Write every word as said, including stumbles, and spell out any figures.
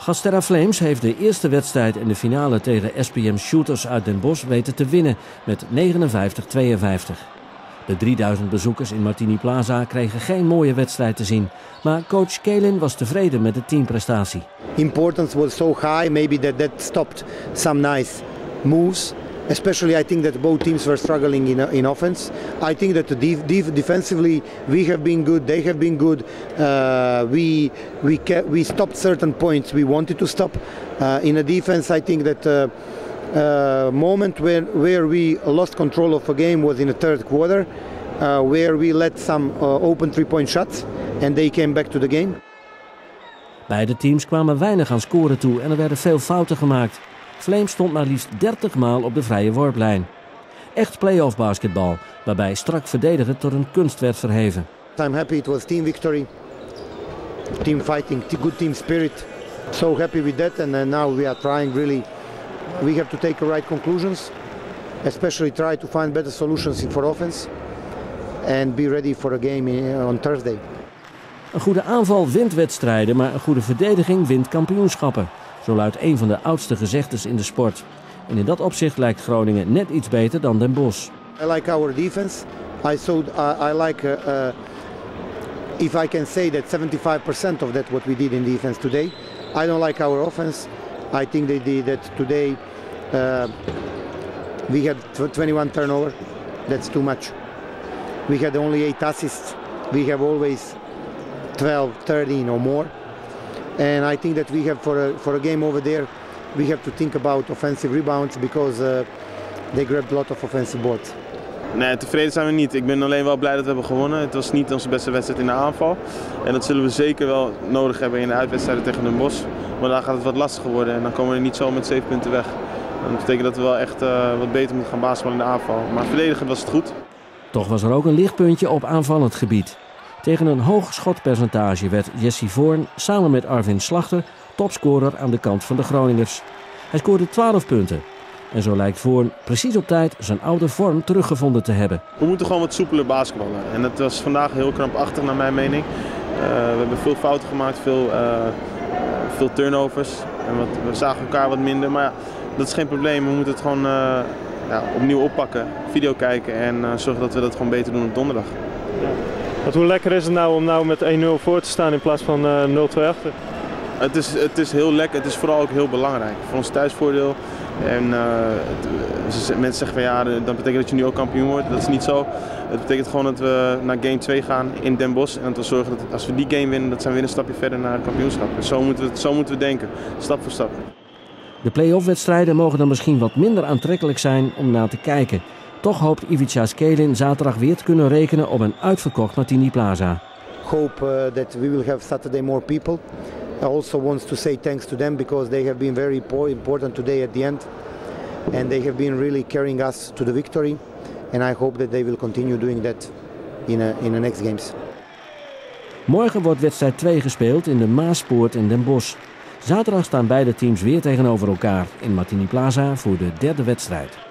Gasterra Flames heeft de eerste wedstrijd in de finale tegen S P M Shooters uit Den Bosch weten te winnen met negenenvijftig tweeënvijftig. De drieduizend bezoekers in Martini Plaza kregen geen mooie wedstrijd te zien, maar coach Kalin was tevreden met de teamprestatie. Importance was so high, maybe that that stopped some nice moves. Especially, I think that both teams were struggling in in offense. I think that def def defensively we have been good, they have been good. Uh, we we we stopped certain points we wanted to stop. Uh, in a defense, I think that uh, uh, moment where where we lost control of a game was in the third quarter, uh, where we let some uh, open three-point shots and they came back to the game. Beide teams kwamen weinig aan scoren toe en er werden veel fouten gemaakt. Flames stond maar liefst dertig maal op de vrije worplijn. Echt play-off basketbal, waarbij strak verdedigen tot een kunst werd verheven. I'm happy it was team victory, team fighting, good team spirit. So happy with that, and uh, now we are trying really. We have to take the right conclusions, especially try to find better solutions for offense, and be ready for a game on Thursday. Een goede aanval wint wedstrijden, maar een goede verdediging wint kampioenschappen. Zo luidt een van de oudste gezegdes in de sport. En in dat opzicht lijkt Groningen net iets beter dan Den Bosch. I like our defense. I saw, uh, I like, uh, uh, if I can say that seventy-five percent of that what we did in defense today. I don't like our offense. I think they did that today. Uh, we had twenty-one turnover. That's too much. We had only eight assists. We have always twelve, thirteen or more. And I think that we have for a, for a game over there, we have to think about offensive rebounds because uh, they grabbed a lot of offensive boards. Nee, tevreden zijn we niet. Ik ben alleen wel blij dat we hebben gewonnen. Het was niet onze beste wedstrijd in de aanval. En dat zullen we zeker wel nodig hebben in de uitwedstrijden tegen Den Bosch. Maar daar gaat het wat lastiger worden en dan komen we er niet zo met zeven punten weg. Dat betekent dat we wel echt uh, wat beter moeten gaan basketballen in de aanval. Maar verdedigend was het goed. Toch was er ook een lichtpuntje op aanvallend gebied. Tegen een hoog schotpercentage werd Jesse Voorn samen met Arvin Slachter topscorer aan de kant van de Groningers. Hij scoorde twaalf punten. En zo lijkt Voorn precies op tijd zijn oude vorm teruggevonden te hebben. We moeten gewoon wat soepeler basketballen. En dat was vandaag heel krampachtig naar mijn mening. Uh, we hebben veel fouten gemaakt, veel, uh, veel turnovers. En wat, we zagen elkaar wat minder, maar ja, dat is geen probleem. We moeten het gewoon uh, ja, opnieuw oppakken, video kijken en uh, zorgen dat we dat gewoon beter doen op donderdag. Ja. Want hoe lekker is het nou om nou met één nul voor te staan in plaats van uh, nul twee achter? Het is, het is heel lekker, het is vooral ook heel belangrijk voor ons thuisvoordeel. En uh, het, mensen zeggen van ja, dat betekent dat je nu ook kampioen wordt. Dat is niet zo. Het betekent gewoon dat we naar game twee gaan in Den Bosch. En dat we zorgen dat als we die game winnen, dat zijn we weer een stapje verder naar het kampioenschap. Dus zo moeten we, zo moeten we denken, stap voor stap. De play-off wedstrijden mogen dan misschien wat minder aantrekkelijk zijn om naar te kijken. Toch hoopt Ivica Kalin zaterdag weer te kunnen rekenen op een uitverkocht Martini Plaza. Hope uh, that we will have Saturday more people. I also want to say thanks to them because they have been very important today at the end. And they have been really carrying us to the victory. And I hope that they will continue doing that in, a, in the next games. Morgen wordt wedstrijd twee gespeeld in de Maaspoort in Den Bosch. Zaterdag staan beide teams weer tegenover elkaar in Martini Plaza voor de derde wedstrijd.